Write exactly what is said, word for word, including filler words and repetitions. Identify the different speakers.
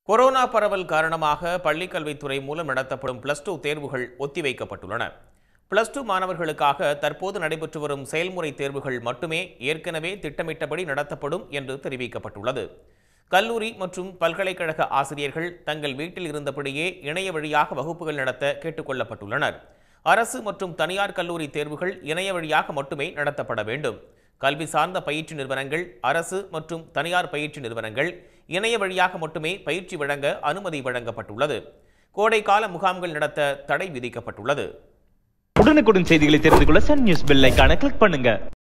Speaker 1: Corona பரவல் காரணமாக பள்ளி கல்வித்துறை மூலம் நடத்தப்படும் பிளஸ் டூ தேர்வுகள் ஒத்திவைக்கப்பட்டுள்ளன. பிளஸ் டூ மாணவர்களுக்காக தற்போது நடைபெற்று வரும் செயல்முறை தேர்வுகள் மட்டுமே ஏற்கனவே திட்டமிட்டபடி நடத்தப்படும் என்று தெரிவிக்கப்பட்டுள்ளது. கல்லூரி மற்றும் பல்கலைக்கழக ஆசிரியர்கள் தங்கள் வீட்டில் இருந்தபடியே இணைய வழியாக வகுப்புகள் நடத்த கேட்டுக் கொள்ளப்பட்டுள்ளனர். அரசு மற்றும் தனியார் கல்லூரி தேர்வுகள் இணைய வழியாக மட்டுமே நடத்தப்பட வேண்டும். கல்வி சார்ந்த பயிற்சி நிறுவனங்கள், அரசு மற்றும் தனியார் பயிற்சி நிறுவனங்கள் இணைய வழியாக மட்டுமே பயிற்சி வழங்க அனுமதி வழங்கப்பட்டுள்ளது. கோடைக்கால முகாம்கள் நடத்த தடை விதிக்கப்பட்டுள்ளது.
Speaker 2: உடனுக்குடன் செய்திகளை தெரிந்து கொள்ள சன் நியூஸ் பெல் ஐகானை கிளிக் பண்ணுங்க.